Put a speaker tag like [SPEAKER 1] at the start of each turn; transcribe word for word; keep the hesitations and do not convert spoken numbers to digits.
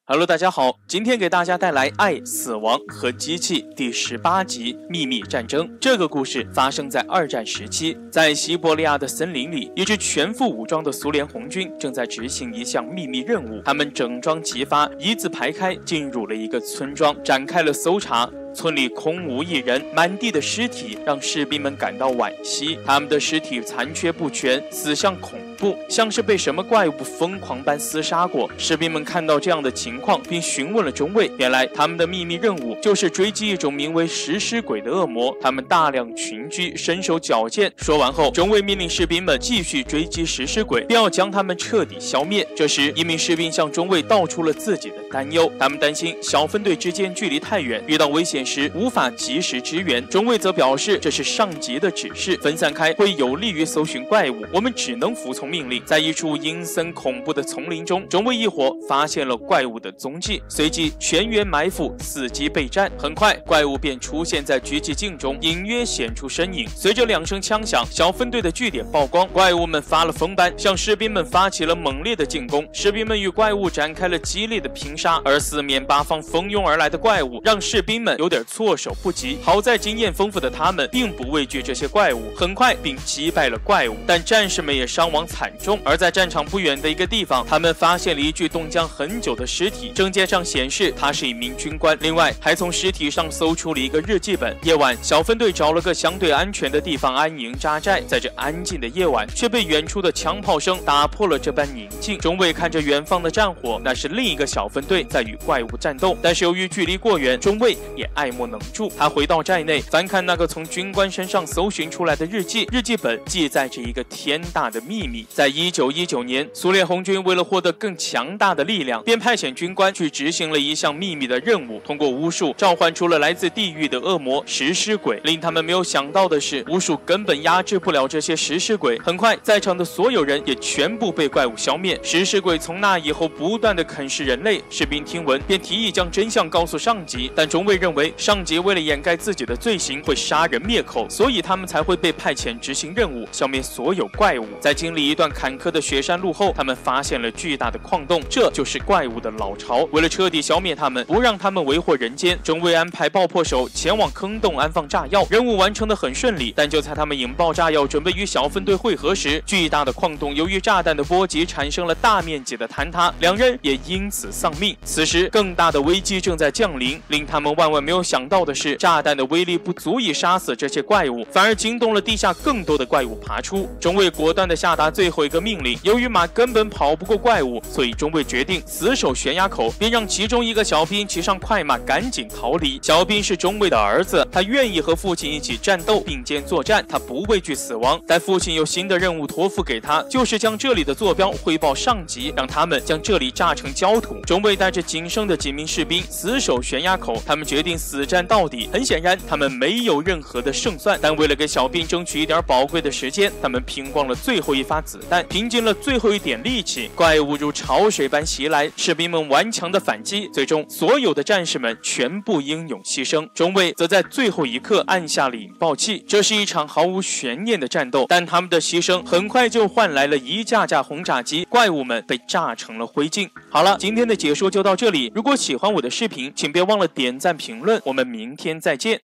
[SPEAKER 1] Hello， 大家好，今天给大家带来《爱、死亡和机器》第十八集《秘密战争》。这个故事发生在二战时期，在西伯利亚的森林里，一支全副武装的苏联红军正在执行一项秘密任务。他们整装齐发，一字排开，进入了一个村庄，展开了搜查。村里空无一人，满地的尸体让士兵们感到惋惜。他们的尸体残缺不全，死相恐怖，像是被什么怪物疯狂般厮杀过。士兵们看到这样的情况，并询问了中尉。原来他们的秘密任务就是追击一种名为食尸鬼的恶魔，他们大量群居，身手矫健。说完后，中尉命令士兵们继续追击食尸鬼，并要将他们彻底消灭。这时，一名士兵向中尉道出了自己的担忧，他们担心小分队之间距离太远，遇到危险时无法及时支援。中尉则表示这是上级的指示，分散开会有利于搜寻怪物，我们只能服从命令。在一处阴森恐怖的丛林中，中尉一伙发现了怪物的踪迹，随即全员埋伏，伺机备战。很快，怪物便出现在狙击镜中，隐约显出身影。随着两声枪响，小分队的据点曝光，怪物们发了疯般向士兵们发起了猛烈的进攻。士兵们与怪物展开了激烈的拼杀，而四面八方蜂拥而来的怪物让士兵们有点措手不及。好在经验丰富的他们并不畏惧这些怪物，很快并击败了怪物，但战士们也伤亡惨重。而在战场不远的一个地方，他们发现了一具冻僵很久的尸体，证件上显示他是一名军官，另外还从尸体上搜出了一个日记本。夜晚，小分队找了个相对安全的地方安营扎寨，在这安静的夜晚，却被远处的枪炮声打破了这般宁静。中尉看着远方的战火，那是另一个小分队在与怪物战斗，但是由于距离过远，中尉也爱莫能助。他回到寨内，翻看那个从军官身上搜寻出来的日记，日记本记载着一个天大的秘密。在一九一九年，苏联红军为了获得更强大的力量，便派遣军官去执行了一项秘密的任务，通过巫术召唤出了来自地狱的恶魔食尸鬼。令他们没有想到的是，巫术根本压制不了这些食尸鬼。很快，在场的所有人也全部被怪物消灭。食尸鬼从那以后不断的啃食人类，士兵听闻便提议将真相告诉上级，但中尉认为上级为了掩盖自己的罪行会杀人灭口，所以他们才会被派遣执行任务，消灭所有怪物。在经历一段坎坷的雪山路后，他们发现了巨大的矿洞，这就是怪物的老巢。为了彻底消灭他们，不让他们为祸人间，中尉安排爆破手前往坑洞安放炸药。任务完成的很顺利，但就在他们引爆炸药准备与小分队会合时，巨大的矿洞由于炸弹的波及产生了大面积的坍塌，两人也因此丧命。此时更大的危机正在降临，令他们万万没有想到的是，炸弹的威力不足以杀死这些怪物，反而惊动了地下更多的怪物爬出。中尉果断地下达最后一个命令，由于马根本跑不过怪物，所以中尉决定死守悬崖口，并让其中一个小兵骑上快马赶紧逃离。小兵是中尉的儿子，他愿意和父亲一起战斗，并肩作战，他不畏惧死亡。但父亲有新的任务托付给他，就是将这里的坐标汇报上级，让他们将这里炸成焦土。中尉带着仅剩的几名士兵死守悬崖口，他们决定死战到底。很显然，他们没有任何的胜算，但为了给小兵争取一点宝贵的时间，他们拼光了最后一发子弹，拼尽了最后一点力气。怪物如潮水般袭来，士兵们顽强的反击，最终所有的战士们全部英勇牺牲。中尉则在最后一刻按下了引爆器。这是一场毫无悬念的战斗，但他们的牺牲很快就换来了一架架轰炸机，怪物们被炸成了灰烬。好了，今天的解说就到这里。如果喜欢我的视频，请别忘了点赞评论，我们明天再见。